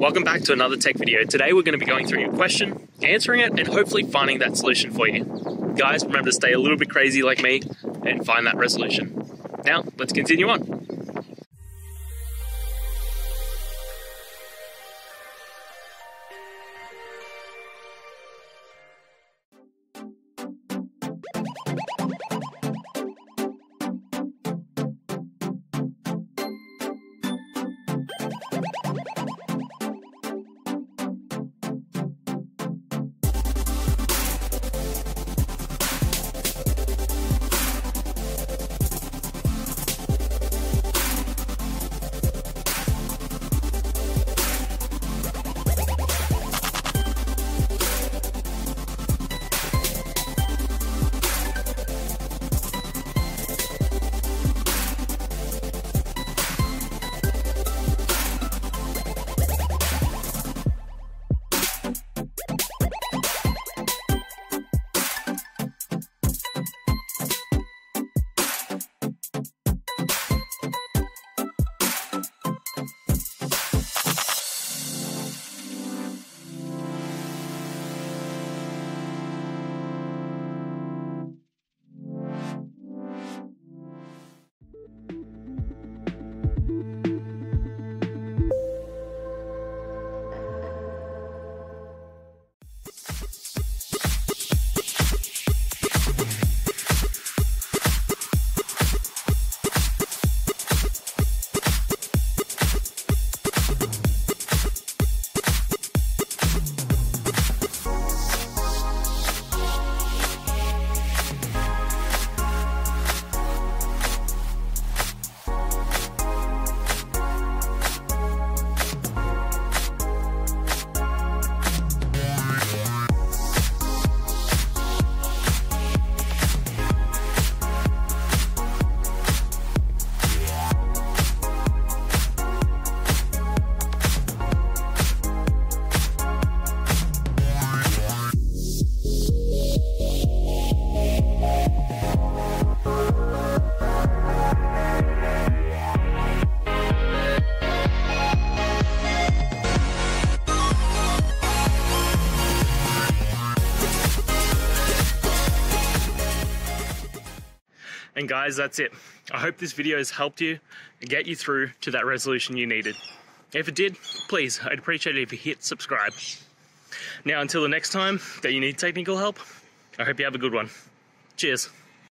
Welcome back to another tech video. Today we're going to be going through your question, answering it, and hopefully finding that solution for you. Guys, remember to stay a little bit crazy like me and find that resolution. Now, let's continue on. And guys, that's it. I hope this video has helped you and get you through to that resolution you needed. If it did, please, I'd appreciate it if you hit subscribe. Now, until the next time that you need technical help, I hope you have a good one. Cheers.